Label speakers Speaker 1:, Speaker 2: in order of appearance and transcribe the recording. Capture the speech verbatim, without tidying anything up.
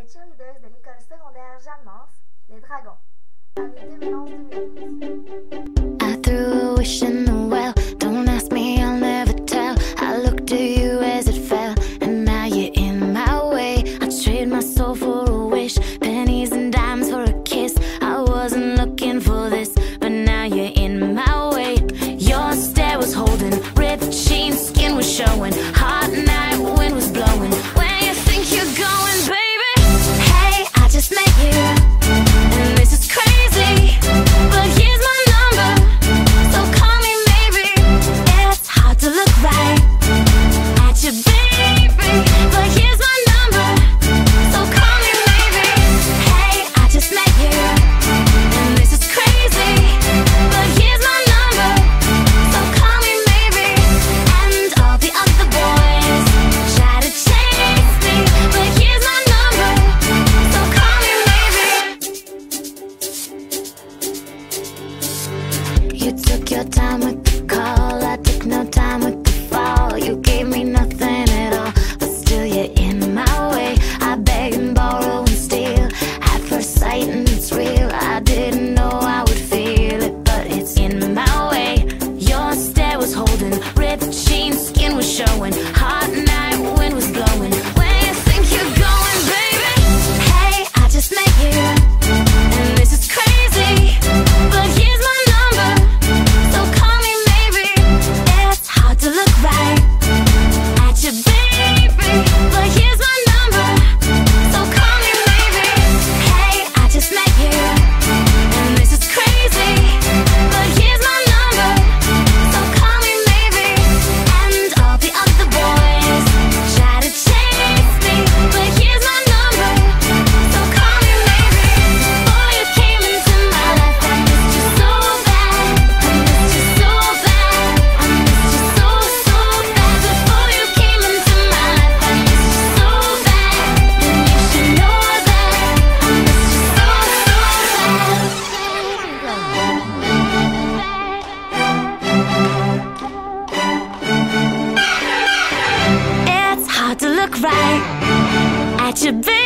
Speaker 1: les cheerleaders de l'école secondaire Jeanne-Mance, les Dragons. Année deux mille onze deux mille douze.
Speaker 2: I threw a wish in the well. Don't ask me, I'll never tell. I looked at you as it fell, and now you're in my way. I trade my soul for a wish, pennies and dimes for a kiss. I wasn't looking for this, but now you're in my way. Your stare was holding, ripped jeans, skin was showing. Hot night, wind was blowing. Where you think you're going, baby? Hey, I just met you, and this is crazy, but here's my number, so call me maybe. It's hard to look right at you, baby, but here's my number, so call me maybe. Hey, I just met you, and this is crazy, but here's my number, so call me maybe. And all the other boys try to chase me, but here's my number, so call me maybe. You took your time with the call, I took no time with the fall. You gave me nothing at all, but still you're in my way. I beg and borrow and steal at first sight, and it's real. I didn't know I would feel it, but it's in my way. Your stare was holding, ripped jeans, skin was showing. Hot night, wind was blowing. Where you think you're going, baby? Hey, I just met you, and this is crazy, but here's my number, so call me maybe. It's hard to look right at you, baby, but here's my number, so call me maybe. Hey, I just met you, and this is crazy, but here's my number, so call me maybe. And all the other boys try to chase me, but here's my number, so call me maybe. Before you came into my life, I missed you so bad, I missed you so bad, I missed you so, so bad. Before you came into my life, I missed you so bad, and you should know that I missed you so, so bad. It's hard to look right at you, baby.